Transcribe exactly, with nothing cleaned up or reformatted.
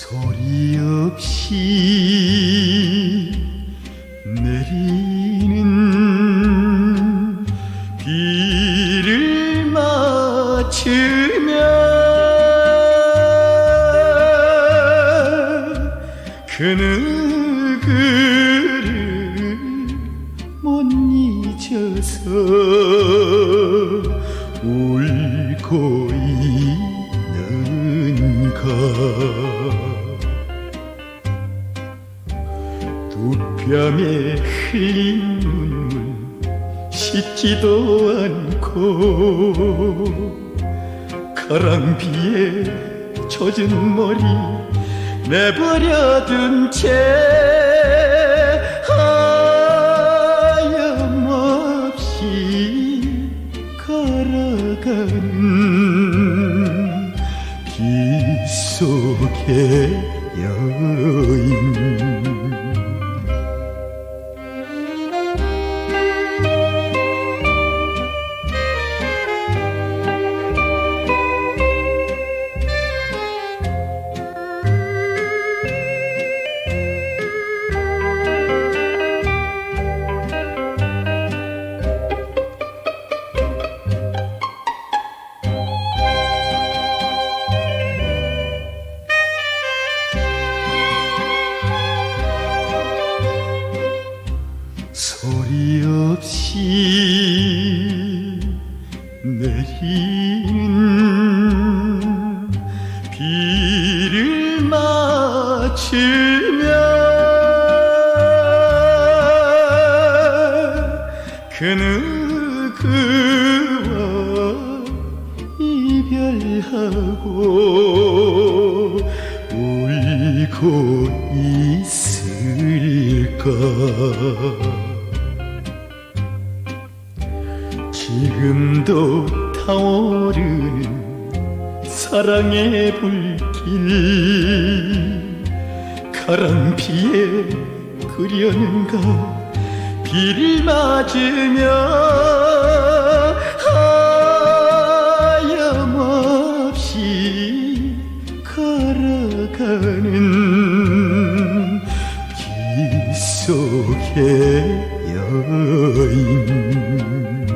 소리 없이 내리는 비를 맞으며 그 누구를 못 잊어서 울고 있는가. 두 뺨에 흘린 눈물 씻지도 않고 가랑비에 젖은 머리 내버려둔 채 하염없이 걸어가는 비 속의 여인. 소리 없이 내리는 비를 맞으며 그 누구와 이별하고 울고 있을까. 지금도 타오르는 사랑의 불길 가랑비에 그려는가. 비를 맞으며 하염없이 걸어가는 비 속의 여인.